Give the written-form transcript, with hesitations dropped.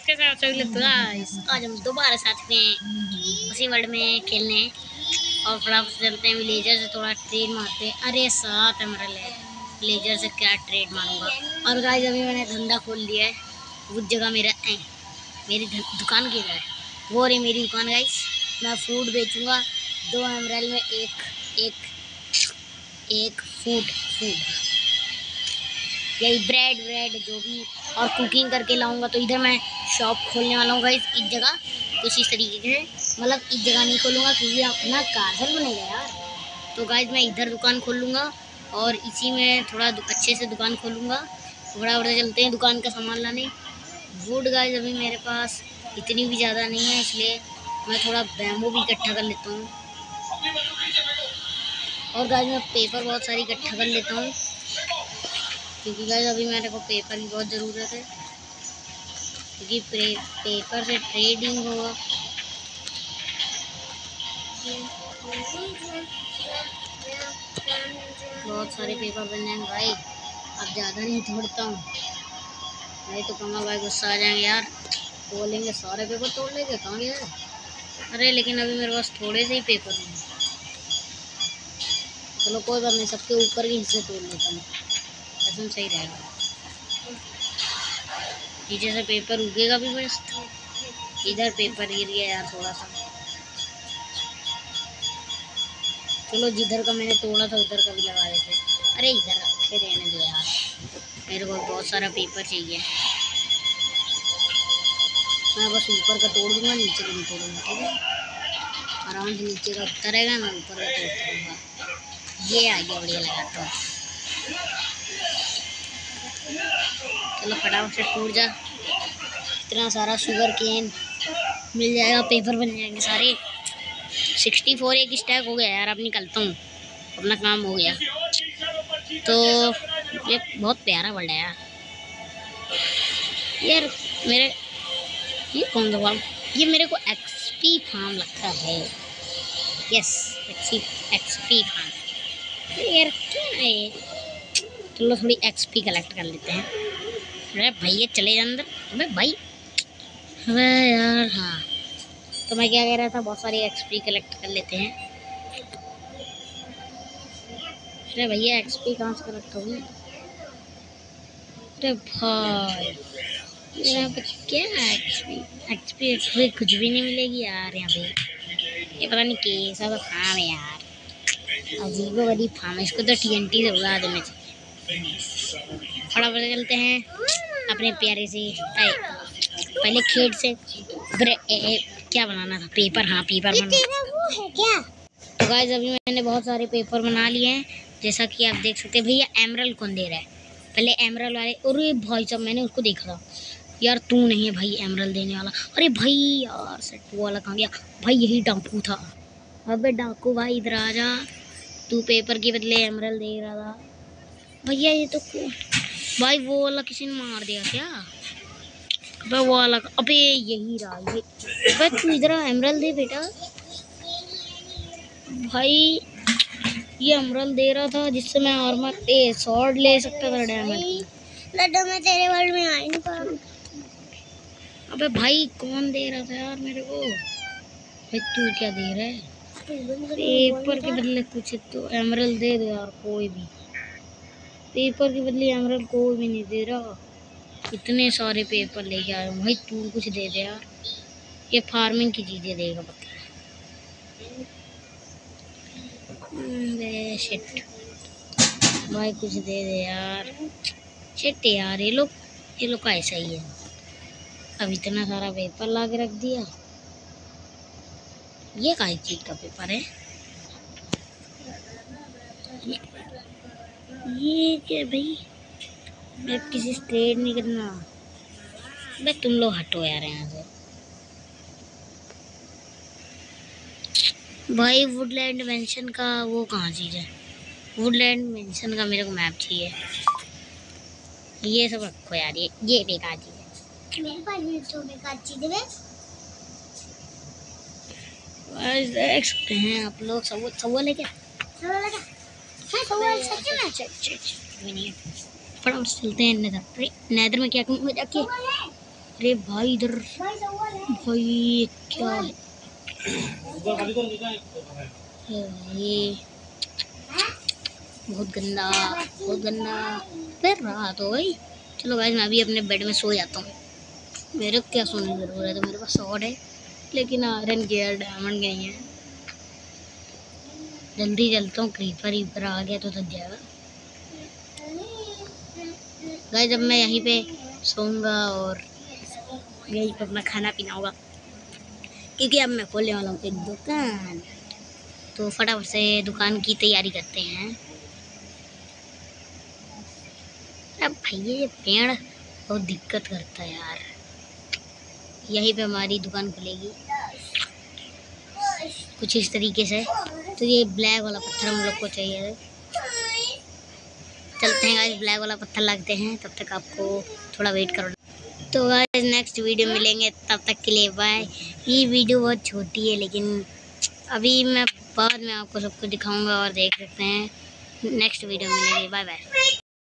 कैसे आप सभी लोग? आज हम दोबारा साथ में उसी वर्ल्ड में खेलने हैं और फटाफट चलते हैं विलेजर से थोड़ा ट्रेड मारते हैं। अरे साथ एमरल है, विलेजर से क्या ट्रेड मारूंगा। और गाइस अभी मैंने धंधा खोल लिया है, उस जगह मेरी दुकान की है वो रही मेरी दुकान गाइस। मैं फूड बेचूंगा 2 एमरल में एक फूड यही ब्रेड जो भी और कुकिंग करके लाऊंगा। तो इधर मैं शॉप खोलने वाला हूँ गाइस इस जगह कुछ इस तरीके से, मतलब इस जगह नहीं खोलूँगा क्योंकि अपना कारगर बनेगा यार। तो गाइस मैं इधर दुकान खोल लूँगा और इसी में थोड़ा अच्छे से दुकान खोलूँगा। बड़ा चलते हैं दुकान का सामान लाने। वुड गाइस अभी मेरे पास इतनी भी ज़्यादा नहीं है, इसलिए मैं थोड़ा बैम्बू भी इकट्ठा कर लेता हूँ। और गाइस मैं पेपर बहुत सारी इकट्ठा कर लेता हूँ क्योंकि गाइस अभी मेरे को पेपर की बहुत ज़रूरत है, क्योंकि पेपर से ट्रेडिंग होगा। बहुत सारे पेपर बन जाएंगे भाई, अब ज़्यादा नहीं तोड़ता हूँ, नहीं तो कमा भाई गुस्सा आ जाएंगे यार, बोलेंगे सारे पेपर तोड़ लेंगे कहाँ गया। अरे लेकिन अभी मेरे पास थोड़े से ही पेपर हैं, चलो कोई बात नहीं, सबके ऊपर के हिस्से तोड़ लेता हूँ, ऐसा सही रहेगा। नीचे से पेपर उगेगा भी बस। इधर पेपर गिर गया यार थोड़ा सा, चलो जिधर का मैंने तोड़ा था उधर का भी लगा देते। अरे इधर रखे रहने दो यार, मेरे को बहुत सारा पेपर चाहिए। मैं बस ऊपर का तोड़ दूंगा, नीचे का नहीं तोड़ूंगा, ठीक है। आराम से नीचे का उतरेगा, मैं ऊपर का तोड़ता रहूँगा। ये आ गया, बढ़िया लगा। तो चलो फटाफट से टूट जा, इतना सारा शुगर केन मिल जाएगा, पेपर बन जाएंगे सारे। 64 एक स्टैक हो गया यार, अब निकलता हूँ, अपना काम हो गया। तो ये बहुत प्यारा वर्ल्ड है यार मेरे। ये कौन सा फार्म? ये मेरे को एक्सपी फार्म लगता है। यस, एक्सपी फार्म यार, क्या है ये? चलो थोड़ी एक्सपी कलेक्ट कर लेते हैं। अरे भैया चले जा अंदर। अबे भाई, अबे यार हाँ, तो मैं क्या कह रहा था, बहुत सारी एक्सपी कलेक्ट कर लेते हैं। अरे भैया एक्सपी कहाँ से कलेक्ट होगी? अरे भाई यहाँ पे क्या एक्सपी कुछ भी नहीं मिलेगी यार यहाँ पे। ये पता नहीं कैसा तो फार्म है यार, अजीबो गरीब फार्म है, इसको तो TNT से उड़ा देना चाहिए। फटाफट चलते हैं अपने प्यारे से, पहले खेत से क्या बनाना था, पेपर। हाँ पेपर बनाना वो है क्या? तो गाइस अभी मैंने बहुत सारे पेपर बना लिए हैं, जैसा कि आप देख सकते हैं। भैया एमरल कौन दे रहा है? पहले एमरल वाले, अरे भाई साहब मैंने उसको देखा था यार, तू नहीं है भाई एमरल देने वाला। अरे भाई यार सेट वाला कहाँ गया भाई? यही डाकू था। अबे डाकू भाई इधर आ जा, तू पेपर के बदले एमरल दे रहा था भैया। ये तो भाई वो वाला किसी ने मार दिया क्या? अबे वो वाला, अबे यही रहा ये। अबे तू इधर एमरल दे बेटा। भाई ये एमरल दे रहा था जिससे मैं आर्मर स्वॉर्ड ले सकता था डायमंड। लड्डू में तेरे वर्ल्ड में आ ही नहीं पा। अबे भाई कौन दे रहा था यार मेरे को? भाई तू क्या दे रहा है? पेपर के बदले कुछ तो एमरल दे दो यार, कोई भी। पेपर के बदले एमरल कोई भी नहीं दे रहा। इतने सारे पेपर लेके आया हूँ भाई, तू कुछ दे दे यार। ये फार्मिंग की चीजें देगा पता है। शिट भाई कुछ दे दे यार। शिट यार, ये लोग का ऐसा ही है। अब इतना सारा पेपर ला के रख दिया। ये काहे चीज का पेपर है? ये क्या भाई? मैं किसी से ट्रेड नहीं करना। भाई तुम लोग हटो यार यहाँ से। भाई वुडलैंड मेंशन का वो कहाँ चीज है? वुडलैंड मेंशन का मेरे को मैप चाहिए। ये सब रखो यार, ये बेकार चीज है। मेरे पास भी तो बेकार चीज है। देख सकते हैं आप लोग, सवाल है क्या? सवाल है क्या? हाँ सवाल सच में। फटाफट चलते हैं नेदर में। क्या कहूँ जाके? अरे भाई इधर भाई क्या है ये, बहुत गंदा फिर रहा तो भाई। चलो गाइस मैं अभी अपने बेड में सो जाता हूँ। मेरे को क्या सोने की जरूरत है, मेरे पास सॉर्ड है लेकिन आयरन के यार डायमंड नहीं है। जल्दी चलता हूँ, क्रीपर आ गया तो थक जाएगा गाइस। जब मैं यहीं पे सोऊंगा और यहीं पे अपना खाना पीना होगा, क्योंकि अब मैं खोलने वाला हूँ एक दुकान। तो फटाफट से दुकान की तैयारी करते हैं। अब भैया ये पेड़ बहुत दिक्कत करता है यार। यहीं पे हमारी दुकान खुलेगी कुछ इस तरीके से। तो ये ब्लैक वाला पत्थर हम लोग को चाहिए। चलते हैं गाइस, ब्लैक वाला पत्थर लगते हैं, तब तक आपको थोड़ा वेट करो। तो गाइस नेक्स्ट वीडियो मिलेंगे, तब तक के लिए बाय। ये वीडियो बहुत छोटी है लेकिन अभी मैं बाद में आपको सब कुछ दिखाऊंगा और देख सकते हैं। नेक्स्ट वीडियो मिलेंगे, बाय बाय।